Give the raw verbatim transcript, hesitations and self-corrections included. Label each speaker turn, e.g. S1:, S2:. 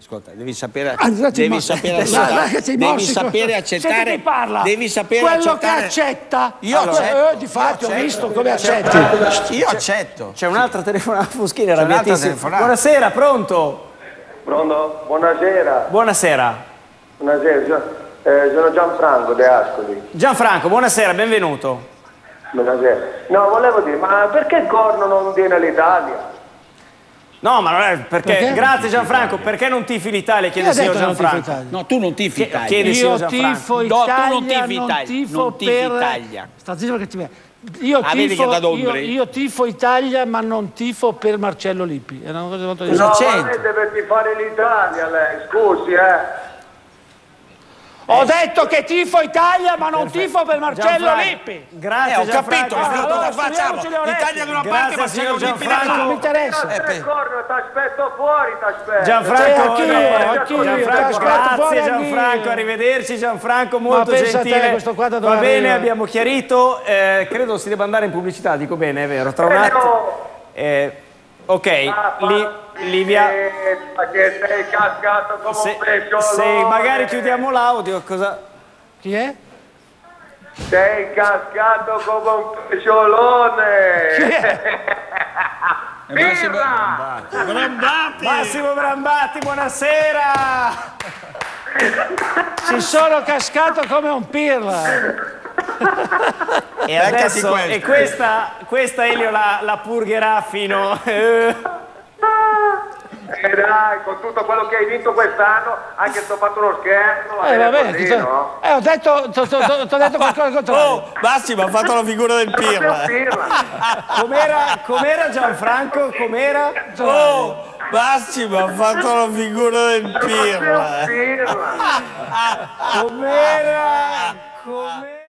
S1: Ascolta, devi sapere,
S2: Ah,
S1: devi sapere accettare, devi sapere accettare,
S2: parla.
S1: devi sapere
S2: Quello
S1: accettare.
S2: che accetta,
S1: Io
S2: allora,
S1: accetto.
S2: eh, di fatto
S1: Io
S2: ho visto
S1: accetto.
S2: come accetti.
S1: Io accetto.
S3: C'è un'altra telefonata, Fuschini,
S1: un'altra
S3: arrabbiatissimo.
S1: telefonata.
S3: Buonasera, pronto?
S4: Pronto? Buonasera.
S3: Buonasera.
S4: Buonasera, sono, eh, sono Gianfranco De Ascoli.
S3: Gianfranco, buonasera, benvenuto.
S4: Buonasera. No, volevo dire, ma perché il corno non viene all'Italia?
S3: No, ma non è perché,
S2: Perché?
S3: grazie Gianfranco, perché non tifi l'Italia? Chiede il
S2: Chi ha
S3: signor
S2: detto non tifo
S3: Gianfranco.
S2: Italia?
S1: No, tu non tifi Italia.
S3: Chiede il signor
S2: Io
S3: Gianfranco.
S2: tifo
S1: No,
S2: Italia,
S1: tu non tifi
S2: non
S1: Italia,
S2: tifo
S1: non tifi
S2: per...
S1: Italia.
S2: Sta zitto perché ti vedo. Io
S1: Ah, vedi
S2: tifo,
S1: che da
S2: io,
S1: Dombri?
S2: io tifo Italia, ma non tifo per Marcello Lippi. È una cosa molto
S1: Cosa
S4: No, ma
S1: c'entra?
S4: lei deve tifare l'Italia, lei, scusi, eh.
S2: Ho detto che tifo Italia, ma non tifo per Marcello
S3: Gianfranco,
S2: Lippi.
S3: Grazie
S1: Eh, ho
S3: Gianfranco.
S1: capito, ma
S2: allora,
S1: cosa facciamo?
S2: studiamoci le orecchie.
S1: L'Italia da una
S3: Grazie,
S1: parte, Marcello
S3: signor
S1: Lippi
S3: Gianfranco.
S2: Non mi
S1: dall'altra.
S2: interessa.
S4: Non
S1: Eh,
S4: il corno, ti aspetto fuori, ti aspetto.
S3: Gianfranco,
S2: Cioè, anch'io,
S3: eh,
S2: anch'io,
S3: Gianfranco,
S2: ti aspetto fuori
S3: grazie
S2: anch'io.
S3: Gianfranco, arrivederci Gianfranco, molto
S2: pensa a te,
S3: gentile.
S2: questo qua da
S3: Va
S2: dove
S3: bene,
S2: arriva?
S3: abbiamo chiarito, eh, credo si debba andare in pubblicità, dico bene, è vero, tra un attimo. Eh, ok, Li- Livia,
S4: Perché sei cascato come
S3: se,
S4: un pesciolone.
S3: se magari chiudiamo l'audio, cosa...
S2: Chi è?
S4: Sei cascato come un pesciolone. Birra!
S1: Brambati!
S3: Massimo Brambati, buonasera!
S2: Ci sono cascato come un pirla.
S3: E
S1: Beccati
S3: adesso,
S1: questa.
S3: e questa, questa Elio la, la purgherà fino... eh,
S4: E dai, con tutto quello che hai vinto quest'anno, anche se ho fatto uno scherzo, va
S2: Eh, va
S4: bene
S2: bene,
S4: così,
S2: ti
S4: no?
S2: eh, ho detto, ti ho detto qualcosa al contrario.
S1: Oh, Massimo ha fatto la figura del pirla.
S4: Pirla.
S3: com'era, com'era Gianfranco? Com'era?
S1: Oh, Massimo ha fatto la figura del pirla.
S4: Pirla.
S3: Com'era? Com'era?